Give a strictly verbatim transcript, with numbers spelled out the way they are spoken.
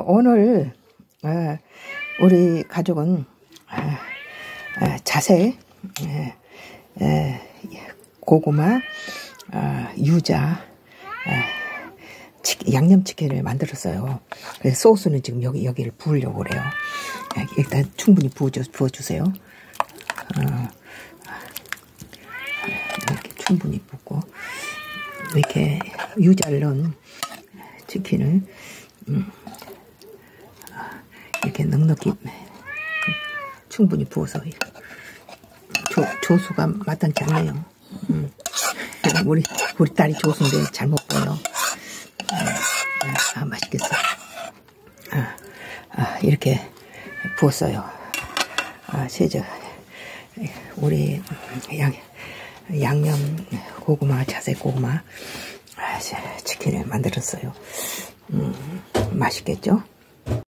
오늘 어, 우리 가족은 어, 어, 자색, 에, 에, 고구마, 어, 유자, 어, 치, 양념치킨을 만들었어요. 그래서 소스는 지금 여기 여기를 부으려고 그래요. 일단 충분히 부어주, 부어주세요. 어, 이렇게 충분히 붓고 이렇게 유자를 넣은 치킨을 음, 이렇게 넉넉히 충분히 부어서 조, 조수가 마땅치 않네요. 음. 우리 우리 딸이 조수인데 잘 먹고요. 아, 맛있겠어. 아, 아, 이렇게 부었어요. 아, 세저 우리 양 양념 고구마, 자색 고구마 아, 치킨을 만들었어요. 음, 맛있겠죠?